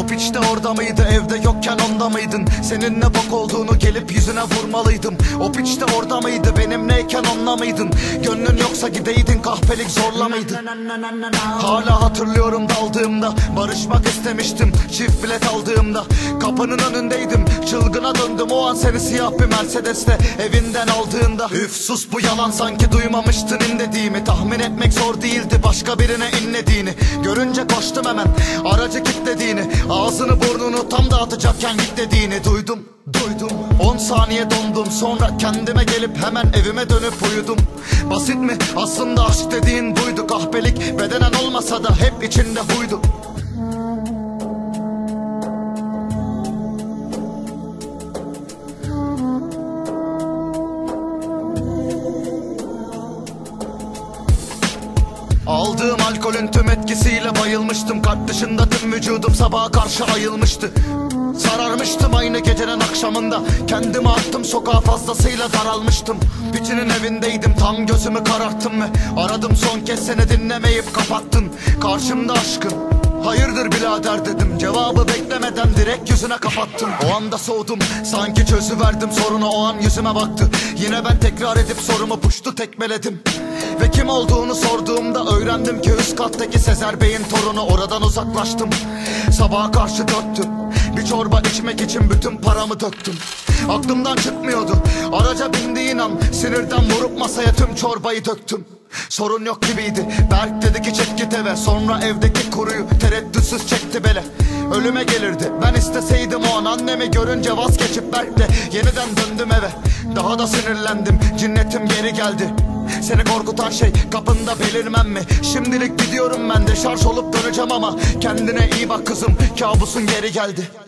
O piç de orada mıydı, evde yokken onda mıydın? Senin ne bok olduğunu gelip yüzüne vurmalıydım. O piç de orada mıydı, benimleyken onunla mıydın? Gönlün yoksa gideydin, kahpelik zorla mıydı? Hala hatırlıyorum daldığımda, barışmak istemiştim çift bilet aldığımda. Kapının önündeydim, çılgına döndüm o an seni siyah bir Mercedes'te evinden aldığında. Üf sus, bu yalan, sanki duymamıştın inlediğimi. Tahmin etmek zor değildi başka birine inlediğini. Görünce koştum hemen, aracı kilitlediğini. Ağzını burnunu tam dağıtacakken git dediğini duydum. 10 saniye dondum, sonra kendime gelip hemen evime dönüp uyudum. Basit mi? Aslında aşk dediğin buydu. Kahpelik bedenen olmasa da hep içinde huydu. Aldığım alkolün tüm etkisiyle bayılmıştım. Kalp dışında tüm vücudum sabaha karşı ayılmıştı. Sararmıştım aynı gecenin akşamında. Kendimi attım sokağa, fazlasıyla daralmıştım. Piçinin evindeydim, tam gözümü kararttım ve aradım son kez, seni dinlemeyip kapattın. Karşımda aşkın, hayırdır birader dedim. Cevabı beklemeden direkt yüzüne kapattım. O anda soğudum, sanki çözüverdim sorunu. O an yüzüme baktı, yine ben tekrar edip sorumu puştu tekmeledim. Ve kim olduğunu sorduğumda öğrendim ki üst kattaki Sezer Bey'in torunu. Oradan uzaklaştım, sabaha karşı dörttüm. Bir çorba içmek için bütün paramı döktüm. Aklımdan çıkmıyordu, araca bindiğin an sinirden vurup masaya tüm çorbayı döktüm. Sorun yok gibiydi, Berk dedi ki çek git eve. Sonra evdeki kuruyu tereddütsüz çekti bele. Ölüme gelirdi, ben isteseydim o an. Annemi görünce vazgeçip Berk'le yeniden döndüm eve. Daha da sinirlendim, cinnetim geri geldi. Seni korkutan şey kapında belirmem mi? Şimdilik gidiyorum ben de, şarj olup döneceğim ama kendine iyi bak kızım, kabusun geri geldi.